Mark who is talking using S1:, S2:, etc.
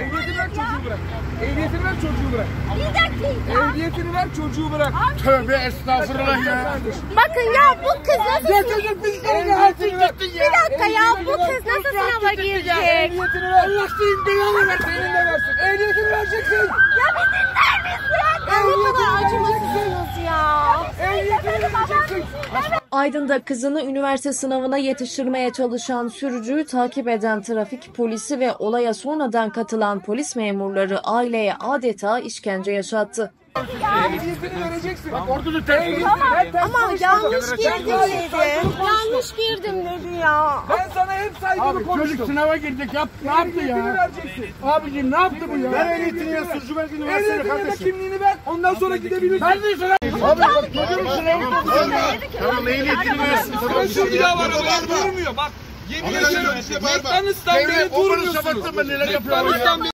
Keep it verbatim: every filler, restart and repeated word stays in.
S1: Ehliyetini ver, çocuğu bırak. Ehliyetini ver, çocuğu bırak.
S2: Bir dakika.
S1: Ehliyetini ver, çocuğu bırak.
S3: Tövbe estağfurullah ya.
S2: Bakın ya bu kız nasıl...
S3: Ya çocuk biz de artık gittin ya.
S2: Bir dakika ya bu kız nasıl sınava girecek?
S1: Ehliyetini ver. Allah senin belanı ver. Senin de versin. Ehliyetini vereceksin.
S2: Ya bir dinler misin? Ya bu kadar acımasızsınız ya.
S1: Ehliyetini vereceksin.
S4: Aydın'da kızını üniversite sınavına yetiştirmeye çalışan sürücüyü takip eden trafik polisi ve olaya sonradan katılan polis memurları aileye adeta işkence yaşattı.
S1: Ehliyetini vereceksin. Bak
S3: Ordunu ters.
S2: Ama yanlış girdim dedi. Yanlış girdim dedi ya.
S1: ben sana hep saygılı
S3: Abi
S1: konuştum.
S3: çocuk sınava girecek yap. Ne yaptı
S1: Ehliyetini
S3: ya?
S1: vereceksin.
S3: Abicim ne yaptı bu ya?
S1: Ver ehliyetini ya,
S3: sürücü belgeni
S1: Ehliyetini ve kimliğini ver. Ondan sonra gidebilirsin.
S3: Ben de sana. Abi bak çocuğun sınavı.
S1: Tamam ehliyetini versin. Şu bir daha var. Durmuyor bak. Yemin ederim. McDonald's'tan beri durmuyorsunuz.
S3: Obanı sabattım ben neler yapıyorum ya.